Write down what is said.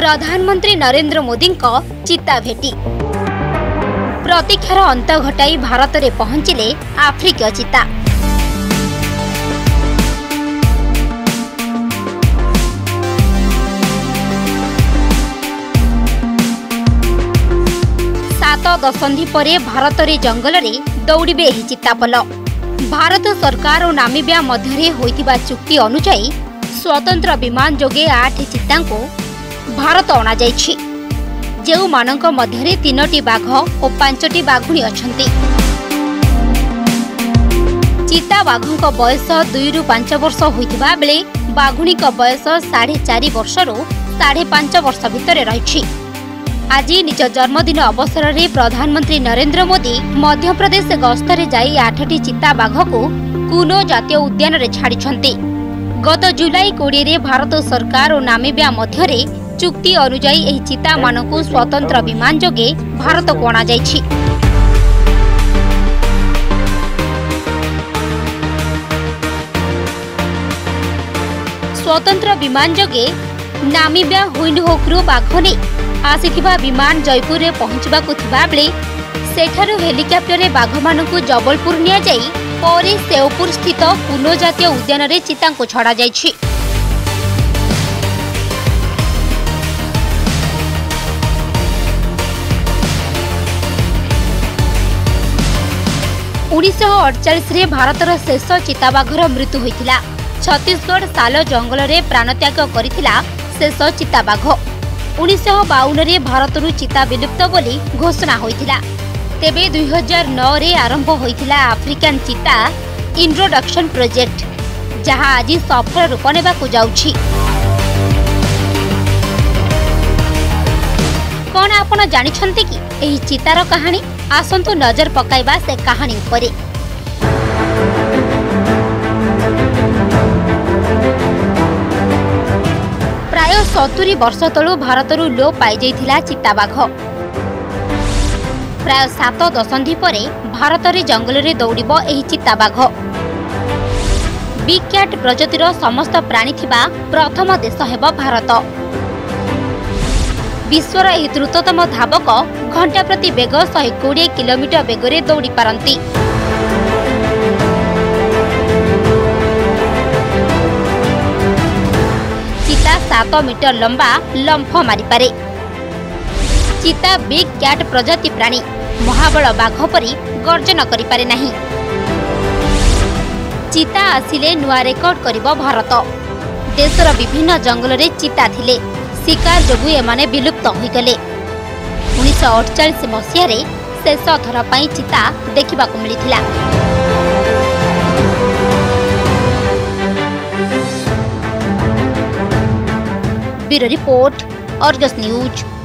प्रधानमंत्री नरेंद्र मोदी चिता भेटी प्रतीक्षार अंत घटाई भारत में पहुंचिले आफ्रिकीय चिता। सात दशंधि परे भारत रे जंगल रे दौड़िबे एही चितापल। भारत सरकार और नामीबिया मध्य होइतिबा चुक्ति अनुसार स्वतंत्र विमान जोगे 8 चिता को भारत अणा जाइछि, जेउ मानक मध्यरे 3टी बाघ और 5टी बाघुणी अछंती। चिता बाघक बयस 2 ରୁ 5 वर्ष होइतिबा बेले बाघुणी बयस 4.5 वर्ष रो 5.5 वर्ष भितर रहिछि। आज निज जन्मदिन अवसर में प्रधानमंत्री नरेंद्र मोदी मध्य प्रदेश गस्तरे जाई 8टी चिता बाघ को कुनो जातीय उद्यान रे छाड़िछंती। गत जुलाई 20 रे भारत सरकार और नामीबिया मध्यरे चुक्ति अनुसार एही चिता मानकु स्वतंत्र विमान जोगे भारत को अणा जाइछि। स्वतंत्र विमान जोगे नामीबिया हुइनहोकरु बाघ ने आसिथिबा विमान जयपुर रे पहुंचबाकु थिबा बेले सेठारु हेलिकॉप्टर रे बाघ मानकु जबलपुर निया जाई परे सेवपुर स्थित कुनो जातीय उद्यान रे चिता को छड़ा जाइछि। रे भारतर शेष चिताबाघर मृत्यु होइतिला। छत्तीसगढ़ साल जंगल रे प्राणत्याग करितिला शेष चिताबाघ। 1952 रे भारतरु चिता विलुप्त बोली घोषणा होइतिला। तेबे 2009 रे आरंभ होइतिला आफ्रिकान चिता इंट्रोडक्शन प्रोजेक्ट, जहां आज सफल रूप नेबाकु जाउछि। कोन आपण जानिछन्ति कि एही चितार कहानी? आसंतु नजर पकाइबा से कहानी उपरे। प्राय 70 वर्ष तलु भारतरु लोप पाई जाइथिला चिताबाघ। प्राय 7 दशंधि परे भारत रे जंगल रे दौड़िबो एही चिताबाघ। बिग कैट प्रजातिर समस्त प्राणी थिबा प्रथम देश हेबो भारत। विश्वर एही द्रुततम धावक घंटा प्रति बेग 120 किलोमीटर बेगरे दौड़ी पारंती। चिता 7 मीटर लंबा लंफ मारी पारे। चिता बिग कैट प्रजाति प्राणी महाबल बाघ परी गर्जन करि पारे नाही। चिता आसिले नुआ रेकर्ड करिबो भारत। देशर विभिन्न जंगल रे चिता थिले, शिकार जोगु एमाने विलुप्त होई गले। 1948 मसीह रे शेष थर पई चिता देखिबा को मिलिथिला। Bureau report, Argus news.